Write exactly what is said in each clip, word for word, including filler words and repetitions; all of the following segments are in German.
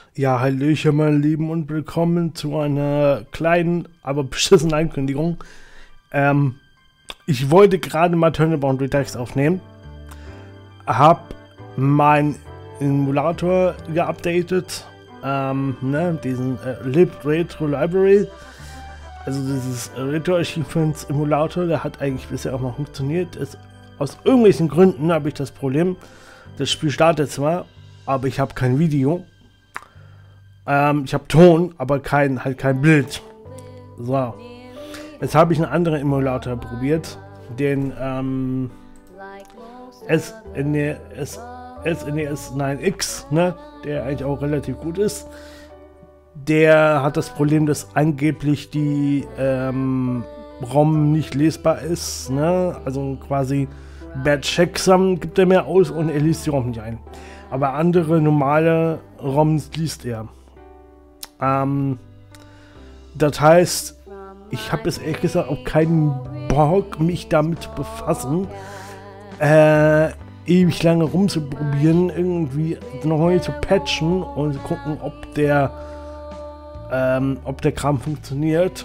Ja, hallöchen, meine Lieben, und willkommen zu einer kleinen, aber beschissenen Ankündigung. Ähm, ich wollte gerade mal Turnabout Redux aufnehmen, hab mein Emulator geupdatet, ähm, ne, diesen äh, Lib Retro Library, also dieses Retro Achievements Emulator, der hat eigentlich bisher auch mal funktioniert. Ist, aus irgendwelchen Gründen habe ich das Problem, das Spiel startet zwar, aber ich habe kein Video. Ähm, ich habe Ton, aber kein, halt kein Bild. So. Jetzt habe ich einen anderen Emulator probiert, den ähm, S N E S neun X, ne, der eigentlich auch relativ gut ist. Der hat das Problem, dass angeblich die ähm, ROM nicht lesbar ist, ne, also quasi Bad Checksum gibt er mehr aus und er liest die ROM nicht ein. Aber andere normale ROMs liest er. Ähm, das heißt, ich habe jetzt ehrlich gesagt auch keinen Bock, mich damit zu befassen, äh, ewig lange rumzuprobieren, irgendwie neu zu patchen und zu gucken, ob der, ähm, ob der Kram funktioniert.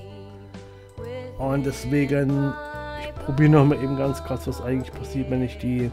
Und deswegen, ich probiere noch mal eben ganz krass, was eigentlich passiert, wenn ich die,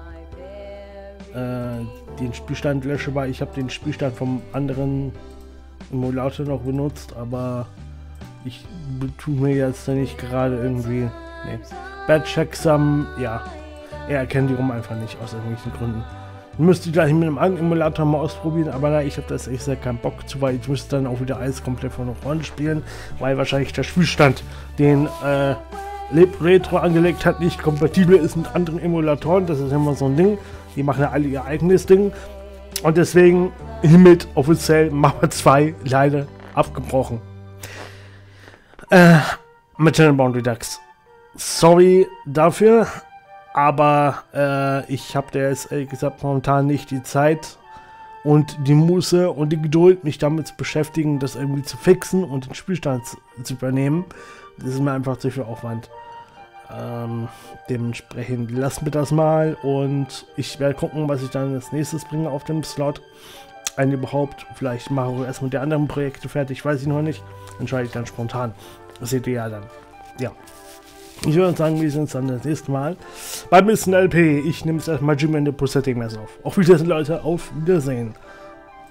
äh, den Spielstand lösche, weil ich habe den Spielstand vom anderen Emulator noch benutzt, aber ich tue mir jetzt nicht gerade irgendwie. Nee. Bad Checksum, ja. Er erkennt die ROM einfach nicht aus irgendwelchen Gründen. Müsste ich gleich mit einem anderen Emulator mal ausprobieren, aber nein, ich habe das echt sehr keinen Bock zu, weil ich müsste dann auch wieder alles komplett von vorne spielen, weil wahrscheinlich der Spielstand, den äh, Lib Retro angelegt hat, nicht kompatibel ist mit anderen Emulatoren. Das ist immer so ein Ding. Die machen ja alle ihr eigenes Ding. Und deswegen hiermit offiziell Mama zwei leider abgebrochen. Äh, mit Turnabout Redux. Sorry dafür, aber äh, ich habe da jetzt ehrlich gesagt momentan nicht die Zeit und die Muße und die Geduld, mich damit zu beschäftigen, das irgendwie zu fixen und den Spielstand zu übernehmen. Das ist mir einfach zu viel Aufwand. Ähm, dementsprechend lassen wir das mal und ich werde gucken, was ich dann als nächstes bringe auf dem Slot. Ein überhaupt, vielleicht mache ich erstmal die anderen Projekte fertig, weiß ich noch nicht. Entscheide ich dann spontan. Das seht ihr ja dann. Ja. Ich würde sagen, wir sehen uns dann das nächste Mal beim nächsten L P. Ich nehme es erstmal Jim in the Prosthetic Mess auf. Auf Wiedersehen, Leute. Auf Wiedersehen.